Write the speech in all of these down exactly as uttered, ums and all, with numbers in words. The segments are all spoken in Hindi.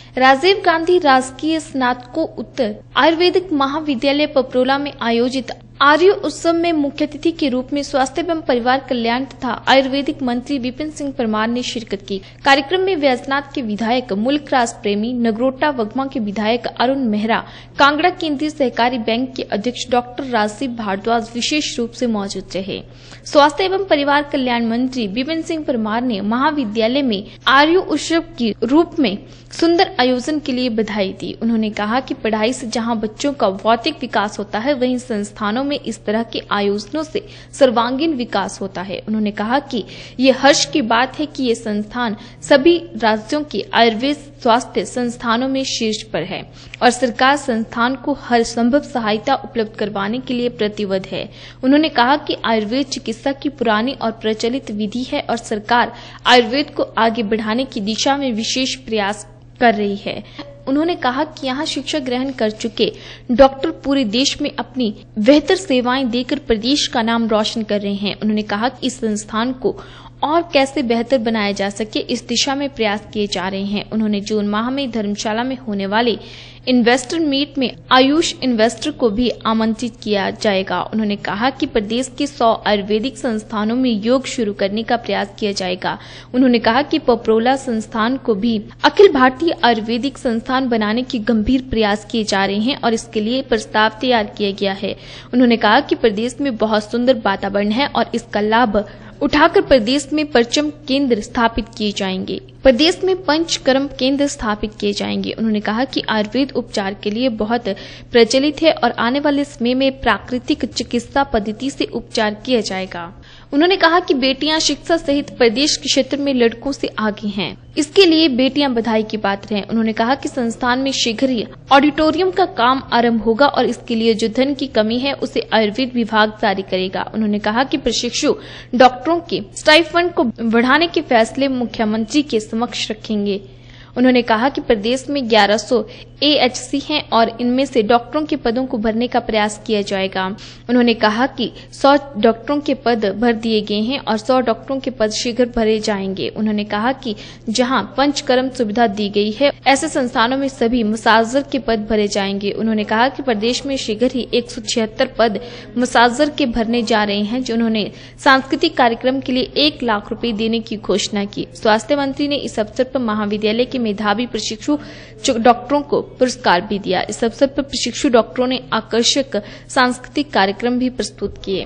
राजीव गांधी राजकीय स्नातकोत्तर आयुर्वेदिक महाविद्यालय पपरोला में आयोजित आर्य उत्सव में मुख्य अतिथि के रूप में स्वास्थ्य एवं परिवार कल्याण तथा आयुर्वेदिक मंत्री विपिन सिंह परमार ने शिरकत की। कार्यक्रम में वैजनाथ के विधायक मुल्कराज प्रेमी, नगरोटा वगमा के विधायक अरुण मेहरा, कांगड़ा केंद्रीय सहकारी बैंक के अध्यक्ष डॉक्टर राजीव भारद्वाज विशेष रूप से मौजूद रहे। स्वास्थ्य एवं परिवार कल्याण मंत्री विपिन सिंह परमार ने महाविद्यालय में आर्य उत्सव के रूप में सुंदर आयोजन के लिए बधाई दी। उन्होंने कहा कि पढ़ाई से जहां बच्चों का भौतिक विकास होता है, वहीं संस्थानों में इस तरह के आयोजनों से सर्वांगीण विकास होता है। उन्होंने कहा कि ये हर्ष की बात है कि ये संस्थान सभी राज्यों के आयुर्वेद स्वास्थ्य संस्थानों में शीर्ष पर है और सरकार संस्थान को हर संभव सहायता उपलब्ध करवाने के लिए प्रतिबद्ध है। उन्होंने कहा कि आयुर्वेद चिकित्सा की पुरानी और प्रचलित विधि है और सरकार आयुर्वेद को आगे बढ़ाने की दिशा में विशेष प्रयास कर रही है। उन्होंने कहा कि यहाँ शिक्षा ग्रहण कर चुके डॉक्टर पूरे देश में अपनी बेहतर सेवाएं देकर प्रदेश का नाम रोशन कर रहे हैं। उन्होंने कहा कि इस संस्थान को और कैसे बेहतर बनाया जा सके, इस दिशा में प्रयास किए जा रहे हैं। उन्होंने जून माह में धर्मशाला में होने वाले इन्वेस्टर मीट में आयुष इन्वेस्टर को भी आमंत्रित किया जाएगा। उन्होंने कहा कि प्रदेश के सौ आयुर्वेदिक संस्थानों में योग शुरू करने का प्रयास किया जाएगा। उन्होंने कहा कि पपरोला संस्थान को भी अखिल भारतीय आयुर्वेदिक संस्थान बनाने के गंभीर प्रयास किए जा रहे हैं और इसके लिए प्रस्ताव तैयार किया गया है। उन्होंने कहा कि प्रदेश में बहुत सुंदर वातावरण है और इसका लाभ उठाकर प्रदेश में परचम केंद्र स्थापित किए जाएंगे। प्रदेश में पंचकर्म केंद्र स्थापित किए जाएंगे। उन्होंने कहा कि आयुर्वेद उपचार के लिए बहुत प्रचलित है और आने वाले समय में प्राकृतिक चिकित्सा पद्धति से उपचार किया जाएगा। उन्होंने कहा कि बेटियां शिक्षा सहित प्रदेश के क्षेत्र में लड़कों से आगे हैं, इसके लिए बेटियां बधाई की पात्र हैं। उन्होंने कहा कि संस्थान में शीघ्र ही ऑडिटोरियम का काम आरंभ होगा और इसके लिए जो धन की कमी है उसे आयुर्वेद विभाग जारी करेगा। उन्होंने कहा कि प्रशिक्षु डॉक्टरों के स्टाइफंड को बढ़ाने के फैसले मुख्यमंत्री के समक्ष रखेंगे। उन्होंने कहा कि प्रदेश में ग्यारह सौ ए एच सी हैं और इनमें से डॉक्टरों के पदों को भरने का प्रयास किया जाएगा। उन्होंने कहा कि सौ डॉक्टरों के पद भर दिए गए हैं और सौ डॉक्टरों के पद शीघ्र भरे जाएंगे। उन्होंने कहा कि जहां पंचकर्म सुविधा दी गई है, ऐसे संस्थानों में सभी मसाजर के पद भरे जाएंगे। उन्होंने कहा कि प्रदेश में शीघ्र ही एक सौ छिहत्तर पद मसाजर के भरने जा रहे हैं, जो उन्होंने सांस्कृतिक कार्यक्रम के लिए एक लाख रूपये देने की घोषणा की। स्वास्थ्य मंत्री ने इस अवसर पर महाविद्यालय के मेधावी प्रशिक्षु डॉक्टरों को पुरस्कार भी दिया। इस अवसर पर प्रशिक्षु डॉक्टरों ने आकर्षक सांस्कृतिक कार्यक्रम भी प्रस्तुत किए।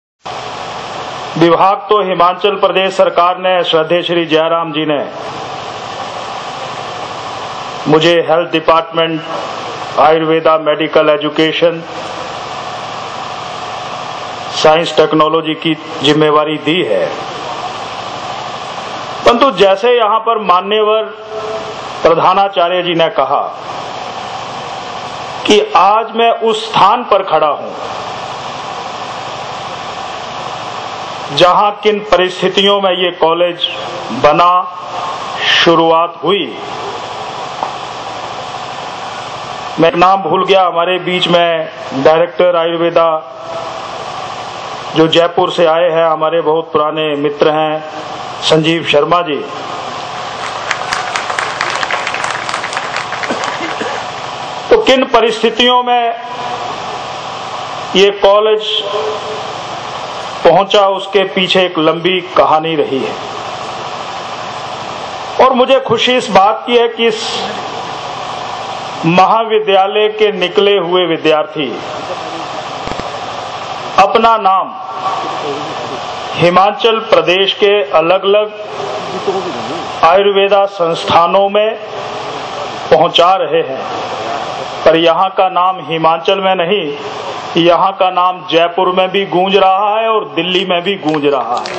विभाग तो हिमाचल प्रदेश सरकार ने, श्रद्धेय श्री जयराम जी ने मुझे health department, Ayurveda medical education, science technology की जिम्मेवारी दी है। परंतु जैसे यहां पर मान्यवर प्रधानाचार्य जी ने कहा कि आज मैं उस स्थान पर खड़ा हूं जहां किन परिस्थितियों में ये कॉलेज बना, शुरुआत हुई। मैं नाम भूल गया, हमारे बीच में डायरेक्टर आयुर्वेदा जो जयपुर से आए हैं, हमारे बहुत पुराने मित्र हैं, संजीव शर्मा जी। तो किन परिस्थितियों में ये कॉलेज पहुंचा, उसके पीछे एक लंबी कहानी रही है। और मुझे खुशी इस बात की है कि इस महाविद्यालय के निकले हुए विद्यार्थी अपना नाम हिमाचल प्रदेश के अलग अलग आयुर्वेदा संस्थानों में पहुंचा रहे हैं। पर यहाँ का नाम हिमाचल में नहीं, यहाँ का नाम जयपुर में भी गूंज रहा है और दिल्ली में भी गूंज रहा है।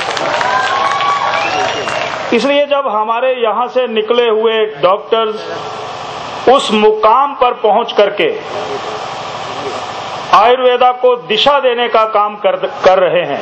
इसलिए जब हमारे यहाँ से निकले हुए डॉक्टर्स उस मुकाम पर पहुंच करके आयुर्वेदा को दिशा देने का काम कर, कर रहे हैं,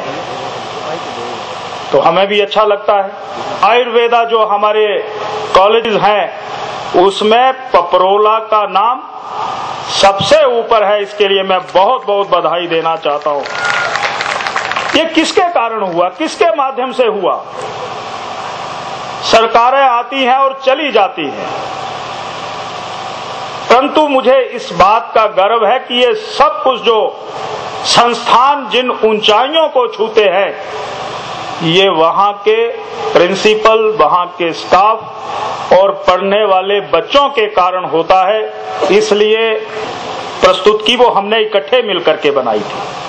तो हमें भी अच्छा लगता है। आयुर्वेदा जो हमारे कॉलेज हैं, उसमें पपरोला का नाम सबसे ऊपर है। इसके लिए मैं बहुत बहुत बधाई देना चाहता हूं। ये किसके कारण हुआ, किसके माध्यम से हुआ? सरकारें आती हैं और चली जाती हैं, परंतु मुझे इस बात का गर्व है कि ये सब कुछ जो संस्थान जिन ऊंचाइयों को छूते हैं, ये वहां के प्रिंसिपल, वहां के स्टाफ और पढ़ने वाले बच्चों के कारण होता है। इसलिए प्रस्तुत की वो हमने इकट्ठे मिलकर के बनाई थी।